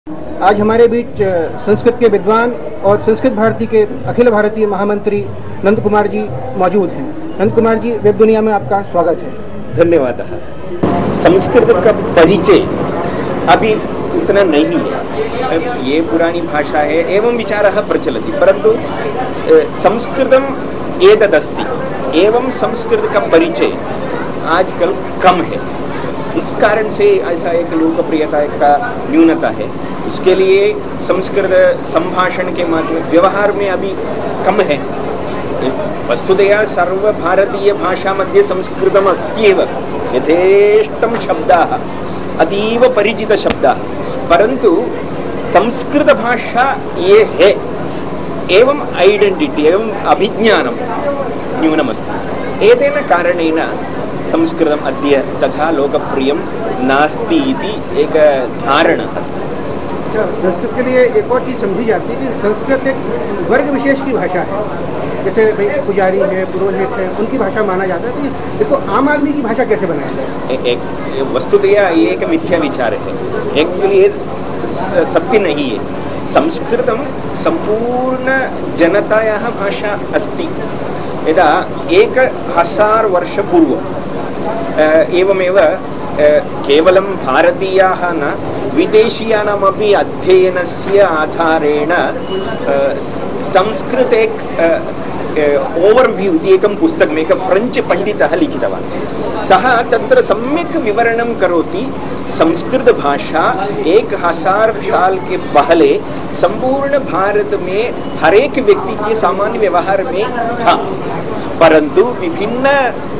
आज हमारे बीच संस्कृत के विद्वान और संस्कृत भारती के अखिल भारतीय महामंत्री नंद कुमार जी मौजूद हैं। नंद कुमार जी, वेब दुनिया में आपका स्वागत है। धन्यवाद। संस्कृत का परिचय अभी उतना नहीं है, ये पुरानी भाषा है एवं विचारः प्रचलति, परंतु संस्कृतम एतदस्ति एवं संस्कृत का परिचय आजकल कम है। इस कारण से ऐसा एक लोकप्रियता का न्यूनता है। उसके लिए संस्कृत संभाषण के माध्यम व्यवहार में अभी कम है। वस्तुतया सर्वभारतीय भाषा मध्ये संस्कृतम अस्त्येव, यथेष्टं शब्दाः, अतीव परिचित शब्दाः, परंतु संस्कृत भाषा ये है एवं आइडेंटिटी एवं अभिज्ञानं न्यूनमस्ति। एतेन कारणेन संस्कृतम् अद्य तथा लोकप्रियं नास्ति इति एक धारणा अस्ति। संस्कृत के लिए एक और चीज़ समझी जाती है कि संस्कृत एक वर्ग विशेष की भाषा है, जैसे भाई पुजारी है, पुरोहित है, उनकी भाषा माना जाता है। तो इसको आम आदमी की भाषा कैसे बनाया जाए? एक वस्तुतया ये एक मिथ्या विचार है, एक्चुअली ये सत्य नहीं है। संस्कृतं संपूर्ण जनतायाः भाषा अस्ति। यदा 1000 वर्षपूर्वं एवमेव केवलं भारतीयाः न विदेशीयानामपि अध्ययनस्य आधारेण संस्कृते ओवरव्यू इति एकं पुस्तकम् एकः फ्रेञ्च् पण्डितः लिखितवान्। सः तत्र सम्यक् विवरणं करोति। संस्कृत भाषा 1000 साल के पहले संपूर्ण भारत में हर एक व्यक्ति के सामान्य व्यवहार में था, परंतु विभिन्न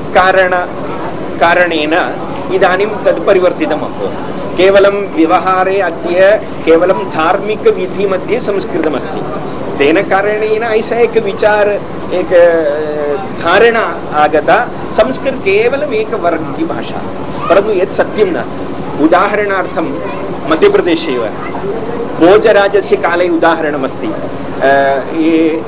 कारणेन इदानीं तद् परिवर्तितम् अभवत्। केवलं व्यवहारे अद्य केवलं धार्मिक विधि मध्ये संस्कृतमस्ति। तेन कारणेन ऐसा एक विचार, एक धारणा आगता, संस्कृत केवलम् एक वर्ग की भाषा, परन्तु यत् सत्यं नास्ति। उदाहरणार्थं मध्यप्रदेशे एव भोजराजस्य काले उदाहरणमस्ति। ये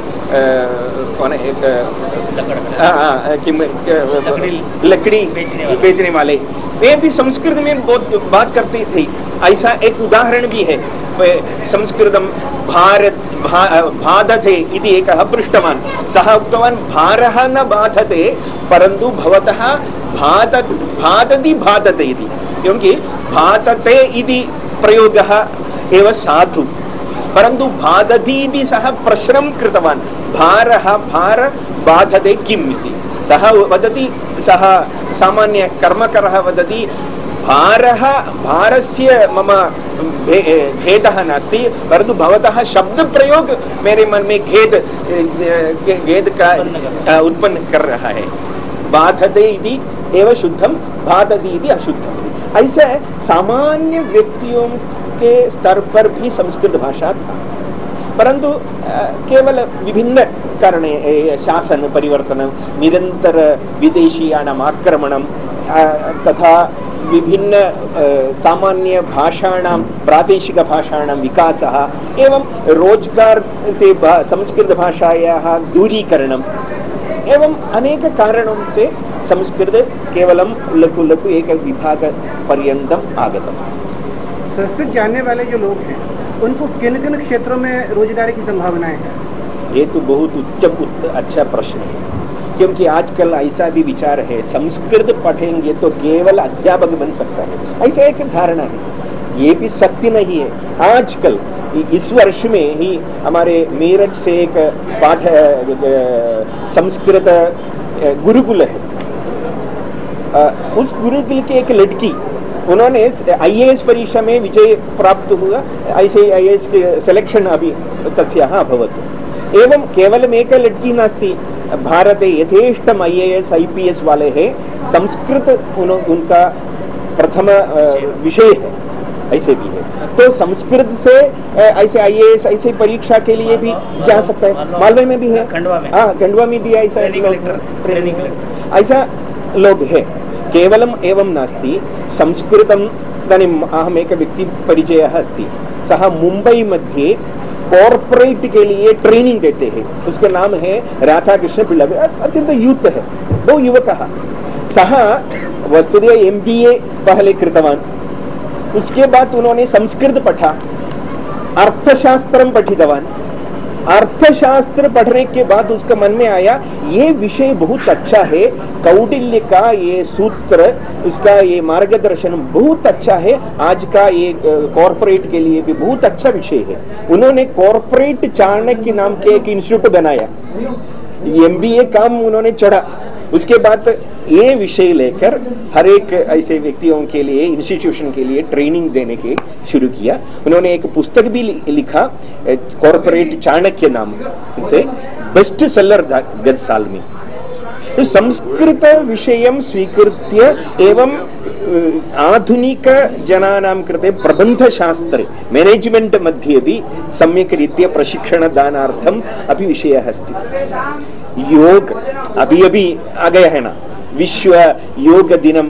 लकड़ी बेचने वाले, वे भी संस्कृत में बहुत बात करते थे। ऐसा एक उदाहरण भी है। संस्कृतं बाधते इति एकः पृष्टवान्। सः उक्तवान्, भारः न बाधते परन्तु भवतः बाधते इति, क्योंकि बाधते इति प्रयोगः एव साधु, परन्तु बाधति इति सः प्रश्नं कृतवान्, भार बाधते किम् इति। सः वदति, सः सामान्य कर्मकरः वदति, भारस्य मम भेदः नास्ति, परन्तु भवतः शब्द प्रयोग मेरे मन में खेद का उत्पन्न कर रहा है। बाधते इति एव शुद्धम, बाधति इति अशुद्धम। ऐसे सामान्य व्यक्तियों के स्तर पर भी संस्कृत भाषा था, परंतु केवल विभिन्न कारणे शासन परिवर्तनं, निरंतर विदेशीयानाम् आक्रमणं तथा विभिन्न सामान्य भाषाणां, प्रादेशिक भाषाणां विकासः एवं रोजगार से संस्कृत भाषायाः दूरीकरणम् एवं अनेक कारणों से संस्कृत केवलं लघु लघु एक विभाग पर्यन्तम् आगतम्। संस्कृत जानने वाले जो लोग हैं उनको किन किन क्षेत्रों में रोजगार की संभावनाएं हैं? ये तो बहुत अच्छा प्रश्न है, क्योंकि आजकल ऐसा भी विचार है संस्कृत पढ़ेंगे तो केवल अध्यापक बन सकता है, ऐसा एक धारणा है। ये भी सत्य नहीं है। आजकल इस वर्ष में ही हमारे मेरठ से एक पाठ संस्कृत गुरुकुल है। उस गुरुकुल की एक लड़की, उन्होंने IAS परीक्षा में विजय प्राप्त हुआ। ऐसे IAS के सिलेक्शन अभी तस्याः अभवत्। एवं केवलम् एक लड़की नास्ति, भारते यथेष्टम IAS IPS वाले हैं। संस्कृत उनका प्रथम विषय है, ऐसे भी है। तो संस्कृत से ऐसे IAS ऐसे परीक्षा के लिए भी जा सकता है। मालवे में भी है, खंडवा में भी ऐसा ऐसा लोग है। केवलम् एवं नास्ति, संस्कृतम् इदानीम् अहम् एक व्यक्ति परिचयः अस्ति। सः मुंबई मध्ये कॉर्पोरेट के लिए ट्रेनिंग देते हैं। उसका नाम है राधाकृष्ण पिल्ला, अत्यंत यूथ है, वो युवकः। सः वस्तुतः MBA पहले कृतवान्, उसके बाद उन्होंने संस्कृत पढ़ा, अर्थशास्त्रं पठितवान्। अर्थशास्त्र पढ़ने के बाद उसका मन में आया ये विषय बहुत अच्छा है, कौटिल्य का ये सूत्र, उसका ये मार्गदर्शन बहुत अच्छा है, आज का ये कॉर्पोरेट के लिए भी बहुत अच्छा विषय है। उन्होंने कॉर्पोरेट चाणक्य नाम के एक इंस्टीट्यूट बनाया, MBA काम उन्होंने चढ़ा। उसके बाद ये विषय लेकर हर एक ऐसे व्यक्तियों के लिए, इंस्टीट्यूशन के लिए ट्रेनिंग देने के शुरू किया। उन्होंने एक पुस्तक भी लिखा कॉर्पोरेट चाणक्य नाम से, बेस्ट सेलर गत साल में। तो संस्कृत विषयं स्वीकृत्य एवं आधुनिक जनानां कृते प्रबन्धशास्त्रे मैनेजमेंट मध्ये भी सम्यक् रीत्या प्रशिक्षणदानार्थम् अपि विषयः अस्ति। योग अभी आ गया है ना, विश्व योग दिनम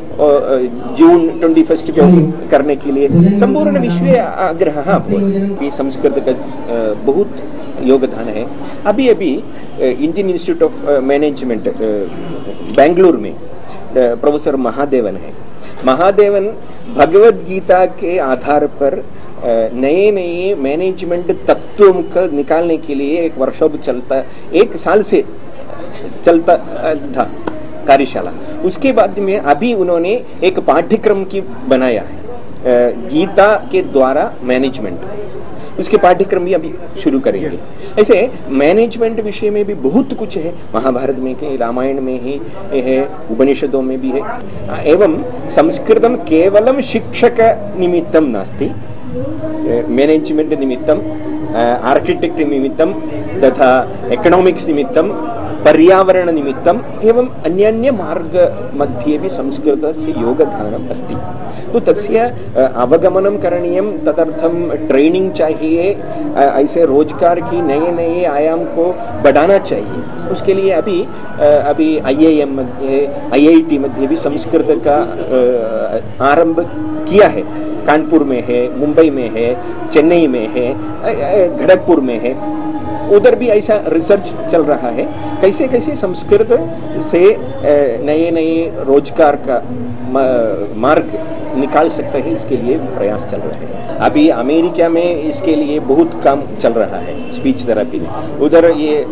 जून 21 को करने के लिए संपूर्ण विश्व आग्रह कि संस्कृत का बहुत योगदान है। अभी Indian Institute of Management Bengaluru में प्रोफेसर महादेवन है। महादेवन भगवद गीता के आधार पर नए नए मैनेजमेंट तत्वों को निकालने के लिए एक वर्कशॉप चलता, 1 साल से चलता था कार्यशाला। उसके बाद में अभी उन्होंने एक पाठ्यक्रम की बनाया है गीता के द्वारा मैनेजमेंट, उसके पाठ्यक्रम भी अभी शुरू करेंगे। ऐसे मैनेजमेंट विषय में भी बहुत कुछ है, महाभारत में के, रामायण में ही है, उपनिषदों में भी है। एवं संस्कृतम केवलम शिक्षक निमित्तं नास्ति, मैनेजमेंट निमित्तं, आर्किटेक्ट निमित्तं तथा इकोनॉमिक्स निमित्तं, पर्यावरण निमित्तम एवं अन्यान्य मार्ग मध्ये भी संस्कृतस्य योगदानम् अस्ति। तो तस्य अवगमनं करणीयं, तदर्थं ट्रेनिंग चाहिए, ऐसे रोजगार की नए नए आयाम को बढ़ाना चाहिए। उसके लिए अभी IIM मध्ये, IIT मध्ये भी संस्कृत का आरंभ किया है। कानपुर में है, मुंबई में है, चेन्नई में है, खड़गपुर में है, उधर भी ऐसा रिसर्च चल रहा है कैसे कैसे संस्कृत से नए नए रोजगार का मार्ग निकाल सकते हैं, इसके लिए प्रयास चल रहे हैं। अभी अमेरिका में इसके लिए बहुत काम चल रहा है, स्पीच थेरेपी में। उधर ये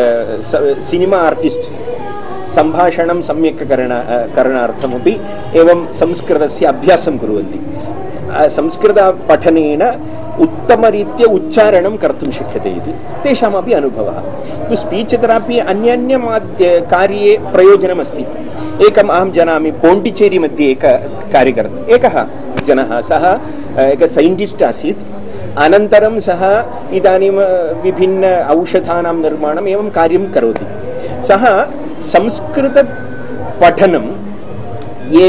सिनेमा आर्टिस्ट संभाषणं सम्यक् करणार्थमपि एवं संस्कृतस्य अभ्यासं कुर्वन्ति। संस्कृत पठनेन उत्तमरीत्या उच्चारणं कर्तुं शक्यते इति तेषामपि अनुभवः। तो स्पीच थेरापी अन्यान्य कार्ये प्रयोजनमस्ति। एकम् अहं जानामि, पोण्डिचेरी मध्ये एक कार्यकर्ता, एकः जनः, सः एक सैन्टिस्ट् आसीत्। अनन्तरं सः इदानीं विभिन्न औषधानां निर्माणम् एवं कार्यं करोति। सः संस्कृत पठनं ये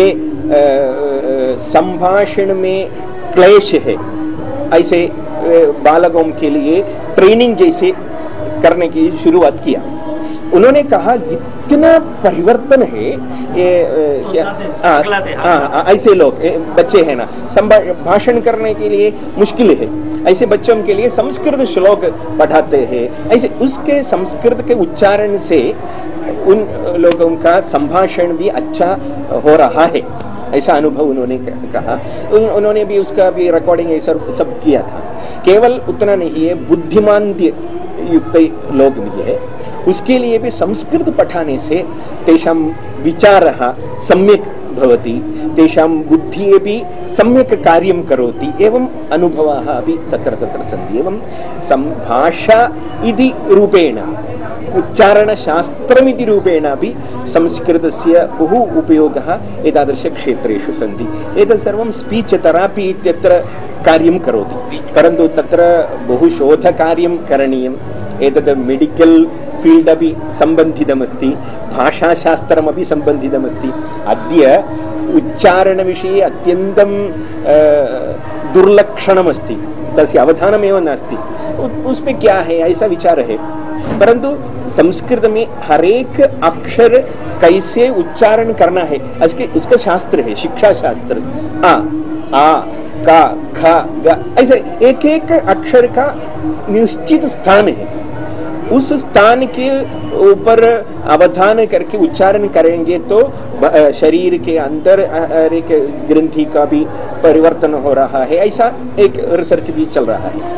संभाषण में क्लेश है, ऐसे बालकों के लिए ट्रेनिंग जैसे करने की शुरुआत किया। उन्होंने कहा इतना परिवर्तन है, ये क्या ऐसे लोग बच्चे हैं ना, भाषण करने के लिए मुश्किल है, ऐसे बच्चों के लिए संस्कृत श्लोक पढ़ाते हैं। ऐसे उसके संस्कृत के उच्चारण से उन लोगों का संभाषण भी अच्छा हो रहा है, ऐसा अनुभव उन्होंने कहा। उन्होंने भी उसका भी रिकॉर्डिंग ऐसा सब किया था। केवल उतना नहीं है, बुद्धिमान युक्त लोग भी है, उसके लिए भी संस्कृत पठाने से तेषां विचारः सम्यक् भवति, तेषां बुद्धिः अपि सम्यक् कार्यं करोति, एवं अनुभवाः अपि तत्र तत्र सन्ति। एवं संभाषा इति रूपेण, उच्चारणशास्त्रमिति रूपेण अपि संस्कृतस्य बहु उपयोगः एतादृशक्षेत्रेषु सन्ति। एतत् सर्वं स्पीच् थेरापी इत्यत्र कार्यं करोति, परन्तु तत्र बहु शोधकार्यं करणीयम्। एतत् मेडिकल् फील्ड् अपि सम्बन्धितमस्ति, भाषाशास्त्रमपि सम्बन्धितमस्ति। अद्य उच्चारणविषये अत्यन्तं दुर्लक्षणमस्ति, तस्य अवधानमेव नास्ति। उसमें क्या है ऐसा विचार है, परंतु संस्कृत में हर एक अक्षर कैसे उच्चारण करना है उसका शास्त्र है, शिक्षा शास्त्र। आ का ख ग, ऐसे एक एक अक्षर का निश्चित स्थान है, उस स्थान के ऊपर अवधान करके उच्चारण करेंगे तो शरीर के अंदर हर एक ग्रंथि का भी परिवर्तन हो रहा है। ऐसा एक रिसर्च भी चल रहा है।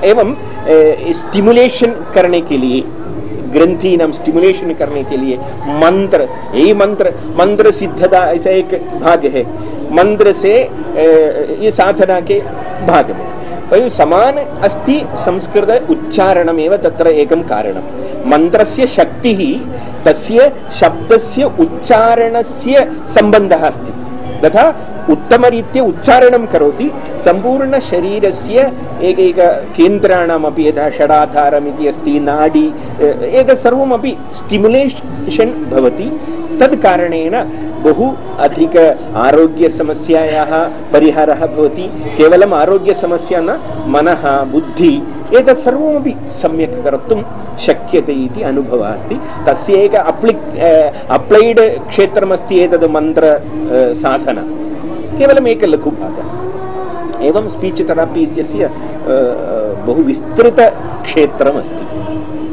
एवं स्टिमुलेशन करने के लिए, ग्रंथि नाम स्टिमुलेशन करने के लिए मंत्र, यही मंत्र सिद्धता ऐसा एक भाग है, मंत्र से ये साधना के भाग में वयं समान अस्ति संस्कृत उच्चारणमेव तत्र एकं कारणं। मन्त्रस्य शक्तिः तस्य शब्दस्य उच्चारणस्य सम्बन्धः अस्ति। तथा उत्तमरीत्या उच्चारणं करोति सम्पूर्ण शरीरस्य एकैक केन्द्राणामपि यथा षडाधारम् इति अस्ति, नाडी, एतत् सर्वमपि स्टिमुलेशन् भवति। तद् कारणेन बहु अधिक आरोग्यसमस्यायाः परिहारः भवति। केवलम् आरोग्यसमस्या न, मनः, बुद्धिः एतत् सर्वमपि सम्यक् कर्तुं शक्यते इति अनुभवः अस्ति। तस्य एक अप्लैड् क्षेत्रमस्ति एतद् मन्त्र साधना, केवलम् एकः लघुभागः। एवं स्पीच् थेरपि इत्यस्य बहु विस्तृतक्षेत्रमस्ति।